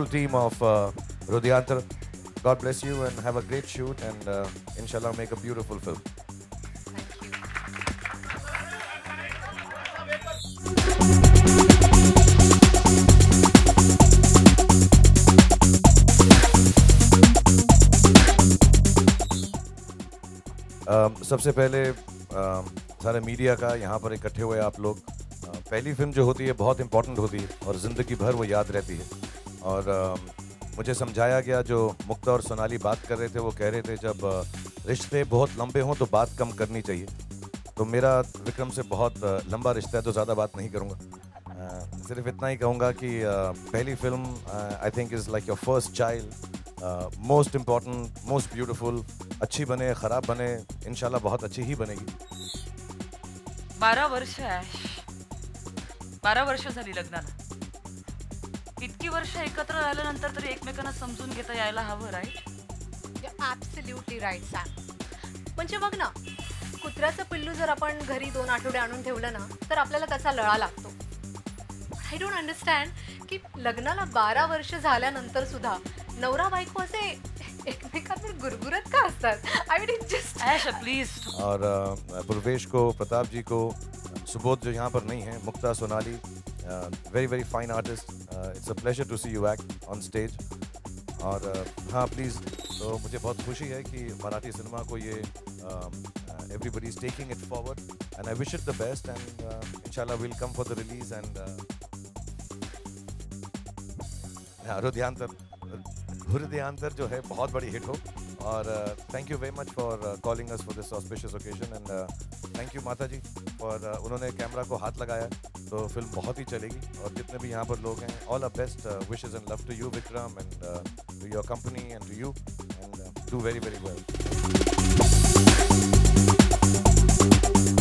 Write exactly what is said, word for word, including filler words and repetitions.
team of uh, Rudyantar. God bless you and have a great shoot and uh, inshallah make a beautiful film. um, सबसे पहले um, सारे media का यहाँ पर इकट्ठे हुए आप लोग, uh, पहली फिल्म जो होती है बहुत इम्पोर्टेंट होती है और ज़िंदगी भर वो याद रहती है। और uh, मुझे समझाया गया, जो मुक्ता और सोनाली बात कर रहे थे वो कह रहे थे जब uh, रिश्ते बहुत लंबे हों तो बात कम करनी चाहिए। तो मेरा विक्रम से बहुत uh, लंबा रिश्ता है तो ज़्यादा बात नहीं करूँगा। uh, सिर्फ इतना ही कहूँगा कि uh, पहली film I think is like your first child, most important, most beautiful. अच्छी बने ख़राब बने, इंशाल्लाह बहुत अच्छी ही बनेगी। बारा वर्ष आहे, बारा वर्ष झाली लग्नाला। इतकी वर्ष एकत्र राहिल्यानंतर तरी एकमेकांना समजून घेता यायला हवं, राईट? Absolutely right Sam. म्हणजे बघ ना, कुत्र्याचं पिल्लू जर आपण घरी दोन आठवडे आणून ठेवलं ना तर आपल्याला त्याचा लळा लागतो। आय डोंट अंडरस्टँड की लग्नाला बारा वर्ष झाल्यानंतर सुद्धा नवरा बायको असे एकमेकांवर गुरगुरत का असतात? I mean just Aisha please. और पूर्वेश को, प्रताप जी को, सुबोध जो यहाँ पर नहीं है, Mukta, Sonali, very very fine artist, it's a pleasure to see you act on stage. और uh, हाँ प्लीज़, तो मुझे बहुत खुशी है कि मराठी सिनेमा को ये everybody is taking it forward and I wish it the best and इंशाल्लाह will come for the release and Rudyantar Rudyantar जो है बहुत बड़ी हिट हो। और thank you very much for calling us for this auspicious occasion and thank you माता जी for उन्होंने कैमरा को हाथ लगाया, तो फिल्म बहुत ही चलेगी। और जितने भी यहाँ पर लोग हैं, all the best wishes and love to you Vikram and to your company and to you and do very very well.